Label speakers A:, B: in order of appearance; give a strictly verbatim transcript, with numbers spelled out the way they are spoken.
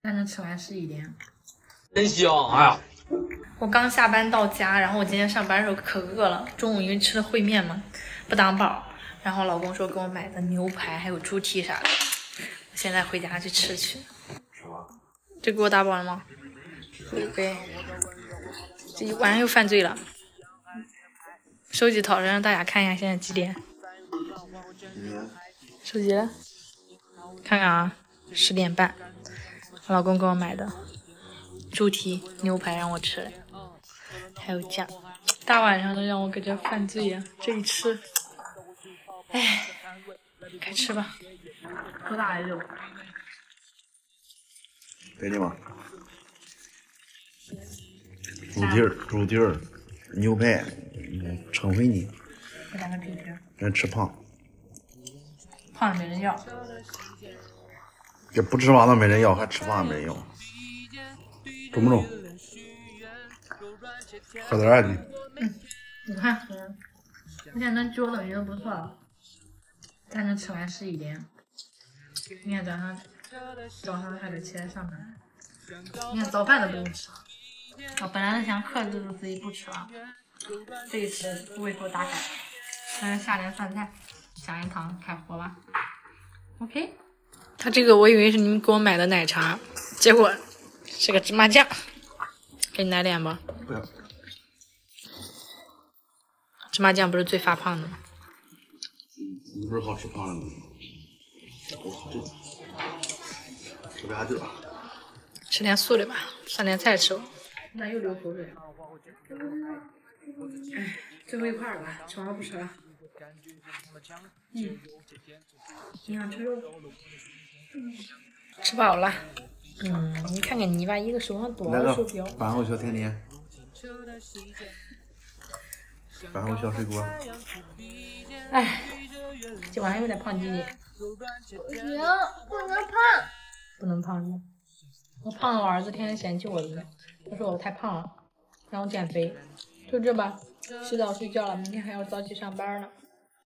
A: 但是吃完十一点。
B: 真香！哎呀，
A: 我刚下班到家，然后我今天上班的时候可饿了，中午因为吃的烩面嘛，不当饱。然后老公说给我买的牛排还有猪蹄啥的，我现在回家去吃去。
B: 是吧？
A: 这给我打饱了吗？对。这一晚上又犯罪了。手机掏着让大家看一下现在几点。手机了，看看啊，十点半。我老公给我买的猪蹄牛排让我吃，还有酱。大晚上的让我搁这犯罪呀、啊！这一吃，哎，开吃吧。多大的肉？
C: 给你吧。猪蹄儿，猪蹄儿，牛排，撑回你。
A: 我两个猪蹄儿。
C: 人吃胖。
A: 胖没人要。
C: 这不吃胖都没人要，还吃胖没人要。重不重？喝点儿你。
A: 嗯，你看，嗯，我现在能嚼了，已经不错了。但是吃完十一点。明天早上早上还得起来上班。你看早饭都不用吃。我本来想克制住自己不吃了，这一次胃口大开。但是下点饭菜，下点汤，开火吧。OK。他这个我以为是你们给我买的奶茶，结果是个芝麻酱。给你来点吧。
C: 不要。
A: 芝麻酱不是最发胖的吗？
C: 你不是好吃胖的吗？我好吃。吃不下去了。
A: 吃点素的吧，上点菜吃吧。那又流口水了。哎，最后一块了吧，吃完了不吃了。嗯。你想吃肉？嗯。吃饱了。嗯，你看看你吧，一个手上多少手表？
C: 饭后小甜点。饭后小水果。
A: 哎，今晚上有点胖弟弟。
D: 不行，不能胖。
A: 不能胖吗？我胖了，我儿子天天嫌弃我的，他说我太胖了，让我减肥。就这吧，洗澡睡觉了，明天还要早起上班呢。